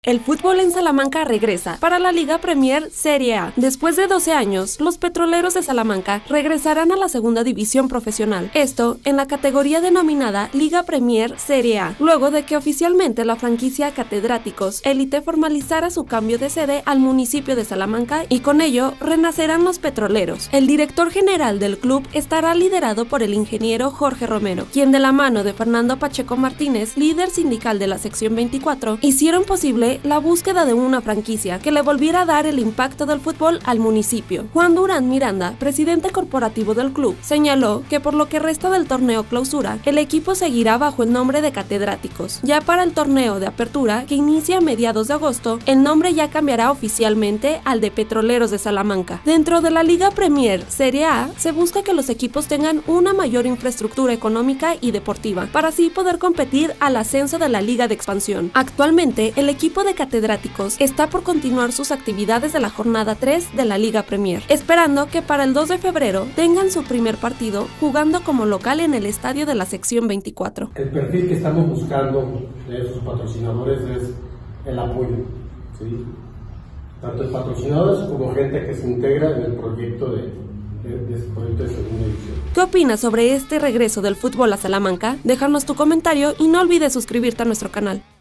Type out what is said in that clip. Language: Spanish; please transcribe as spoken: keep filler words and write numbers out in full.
El fútbol en Salamanca regresa para la Liga Premier Serie A. Después de doce años, los Petroleros de Salamanca regresarán a la segunda división profesional, esto en la categoría denominada Liga Premier Serie A, luego de que oficialmente la franquicia Catedráticos Élite formalizara su cambio de sede al municipio de Salamanca y con ello renacerán los Petroleros. El director general del club estará liderado por el ingeniero Jorge Romero, quien de la mano de Fernando Pacheco Martínez, líder sindical de la sección veinticuatro, hicieron posible la búsqueda de una franquicia que le volviera a dar el impacto del fútbol al municipio. Juan Durán Miranda, presidente corporativo del club, señaló que por lo que resta del torneo clausura, el equipo seguirá bajo el nombre de Catedráticos. Ya para el torneo de apertura, que inicia a mediados de agosto, el nombre ya cambiará oficialmente al de Petroleros de Salamanca. Dentro de la Liga Premier Serie A, se busca que los equipos tengan una mayor infraestructura económica y deportiva, para así poder competir al ascenso de la Liga de Expansión. Actualmente, el equipo de Catedráticos está por continuar sus actividades de la jornada tres de la Liga Premier, esperando que para el dos de febrero tengan su primer partido jugando como local en el estadio de la sección veinticuatro. El perfil que estamos buscando de esos patrocinadores es el apoyo, ¿sí? Tanto de patrocinadores como gente que se integra en el proyecto de, de, de ese proyecto de segunda división. ¿Qué opinas sobre este regreso del fútbol a Salamanca? Déjanos tu comentario y no olvides suscribirte a nuestro canal.